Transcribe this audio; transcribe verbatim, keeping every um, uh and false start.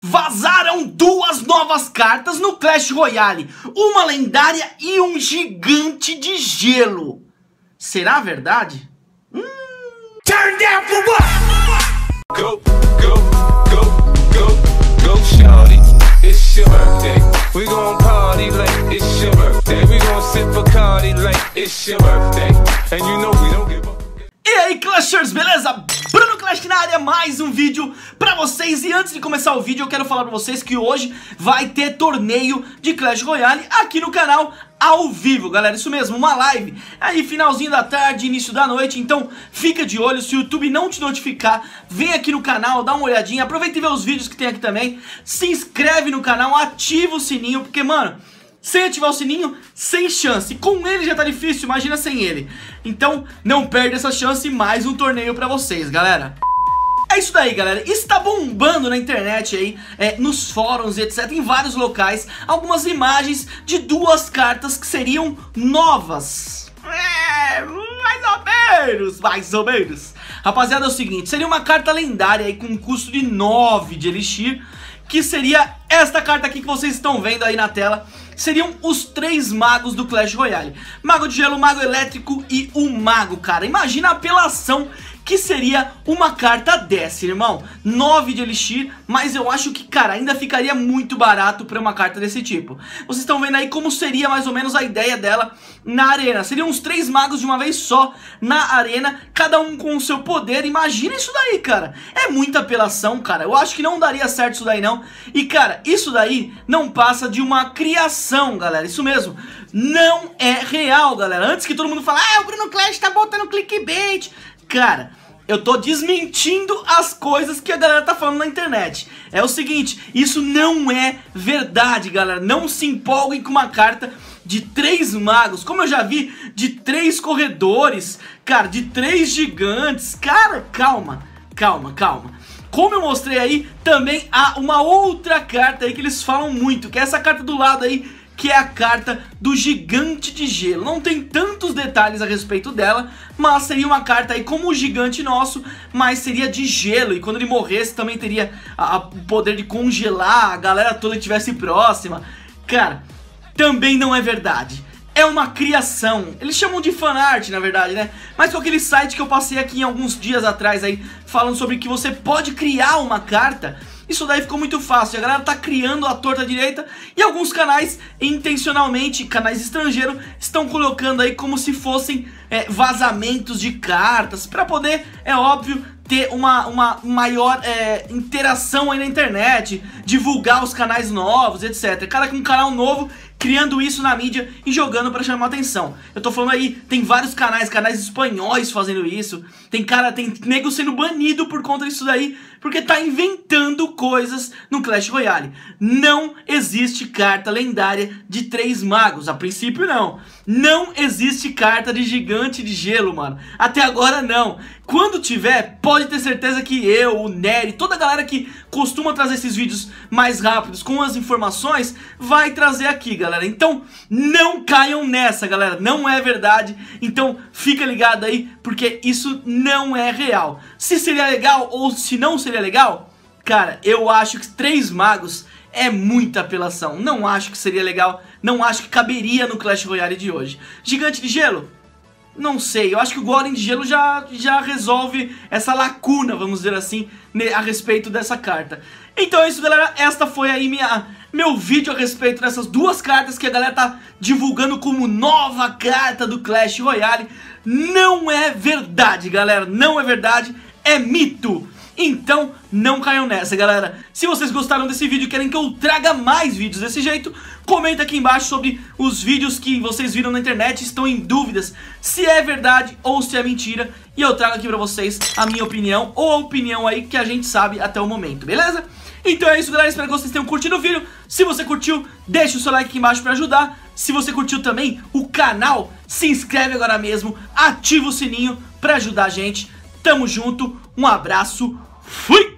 Vazaram duas novas cartas no Clash Royale, uma lendária e um gigante de gelo. Será verdade? Hum... Turn down for what? Go, go, go, go, go, shawty, it's your birthday. We gon' party like it's your birthday. We gon' sip Bacardi like it's your birthday. And you know we don't give up. E aí, Clashers, beleza? Bruno Clash na área, mais um vídeo pra vocês. E antes de começar o vídeo, eu quero falar pra vocês que hoje vai ter torneio de Clash Royale aqui no canal, ao vivo, galera. Isso mesmo, uma live aí finalzinho da tarde, início da noite. Então fica de olho, se o YouTube não te notificar, vem aqui no canal, dá uma olhadinha, aproveita e vê os vídeos que tem aqui também. Se inscreve no canal, ativa o sininho, porque, mano, sem ativar o sininho, sem chance. Com ele já tá difícil, imagina sem ele. Então não perde essa chance, mais um torneio pra vocês, galera. É isso daí, galera. Está bombando na internet aí, é, nos fóruns e etcétera, em vários locais, algumas imagens de duas cartas que seriam novas. É, mais ou menos, mais ou menos. Rapaziada, é o seguinte, seria uma carta lendária aí com um custo de nove de Elixir, que seria esta carta aqui que vocês estão vendo aí na tela. Seriam os três magos do Clash Royale: Mago de Gelo, Mago Elétrico e o Mago, cara. Imagina a apelação que seria uma carta dessa, irmão. nove de Elixir, mas eu acho que, cara, ainda ficaria muito barato pra uma carta desse tipo. Vocês estão vendo aí como seria mais ou menos a ideia dela na arena. Seriam os três magos de uma vez só na arena, cada um com o seu poder. Imagina isso daí, cara. É muita apelação, cara. Eu acho que não daria certo isso daí, não. E, cara, isso daí não passa de uma criação, galera. Isso mesmo. Não é real, galera. Antes que todo mundo fale, ah, o Bruno Clash tá botando clickbait. Cara, eu tô desmentindo as coisas que a galera tá falando na internet. É o seguinte, isso não é verdade, galera. Não se empolguem com uma carta de três magos, como eu já vi, de três corredores, cara, de três gigantes. Cara, calma, calma, calma. Como eu mostrei aí, também há uma outra carta aí que eles falam muito, que é essa carta do lado aí, que é a carta do gigante de gelo. Não tem tantos detalhes a respeito dela, mas seria uma carta aí como o gigante nosso, mas seria de gelo. E quando ele morresse também teria o poder de congelar, a galera toda estivesse próxima. Cara, também não é verdade. É uma criação. Eles chamam de fanart, na verdade, né? Mas com aquele site que eu passei aqui em alguns dias atrás aí, falando sobre que você pode criar uma carta, isso daí ficou muito fácil. A galera tá criando a torta direita e alguns canais, intencionalmente, canais estrangeiros, estão colocando aí como se fossem é, vazamentos de cartas, pra poder, é óbvio, ter uma, uma maior é, interação aí na internet, divulgar os canais novos, etcétera. Cara com um canal novo criando isso na mídia e jogando pra chamar atenção. Eu tô falando aí, tem vários canais, canais espanhóis fazendo isso. Tem cara, tem nego sendo banido por conta disso daí, porque tá inventando coisas no Clash Royale. Não existe carta lendária de três magos, a princípio não. Não existe carta de gigante de gelo, mano. Até agora não. Quando tiver, pode ter certeza que eu, o Nery, toda a galera que costuma trazer esses vídeos mais rápidos com as informações, vai trazer aqui, galera. Então não caiam nessa, galera. Não é verdade. Então fica ligado aí, porque isso não é real. Se seria legal ou se não seria legal, cara, eu acho que três magos é muita apelação. Não acho que seria legal. Não acho que caberia no Clash Royale de hoje. Gigante de gelo? Não sei, eu acho que o Golem de Gelo já, já resolve essa lacuna, vamos dizer assim, a respeito dessa carta. Então é isso, galera, esta foi aí minha, meu vídeo a respeito dessas duas cartas que a galera tá divulgando como nova carta do Clash Royale. Não é verdade, galera, não é verdade, é mito. Então não caiam nessa, galera. Se vocês gostaram desse vídeo e querem que eu traga mais vídeos desse jeito, comenta aqui embaixo sobre os vídeos que vocês viram na internet. Estão em dúvidas se é verdade ou se é mentira, e eu trago aqui pra vocês a minha opinião, ou a opinião aí que a gente sabe até o momento, beleza? Então é isso, galera, espero que vocês tenham curtido o vídeo. Se você curtiu, deixa o seu like aqui embaixo pra ajudar. Se você curtiu também o canal, se inscreve agora mesmo, ativa o sininho pra ajudar a gente. Tamo junto, um abraço, fui!